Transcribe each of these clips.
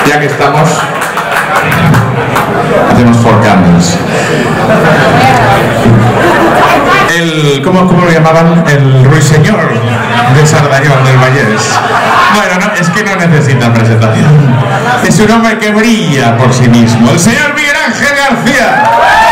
Ya que estamos, hacemos Four Candles. ¿Cómo lo llamaban? El ruiseñor de Sardañol del Vallès. Bueno, no, es que no necesita presentación. Es un hombre que brilla por sí mismo. El señor Miguel Ángel García.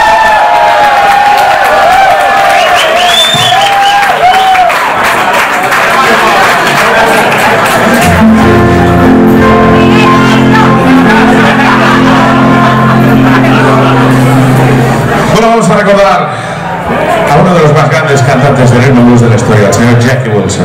Bueno, vamos a recordar a uno de los más grandes cantantes del ritmo blues de la historia, el señor Jackie Wilson.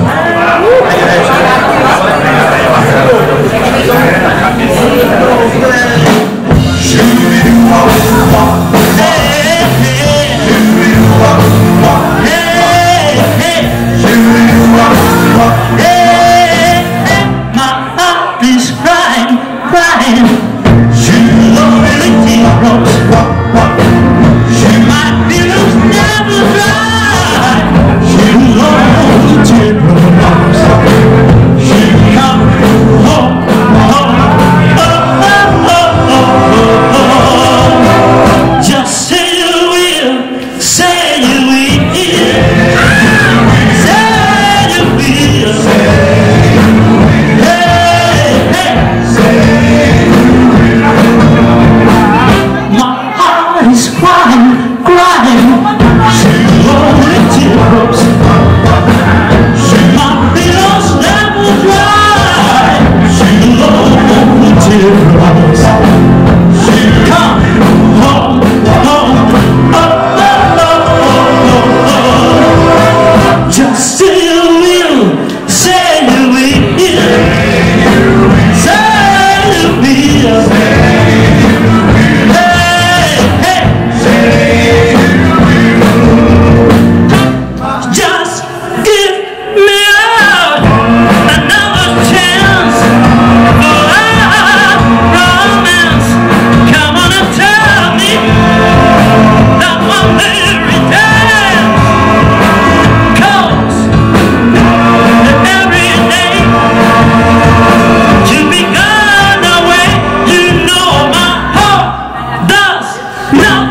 No!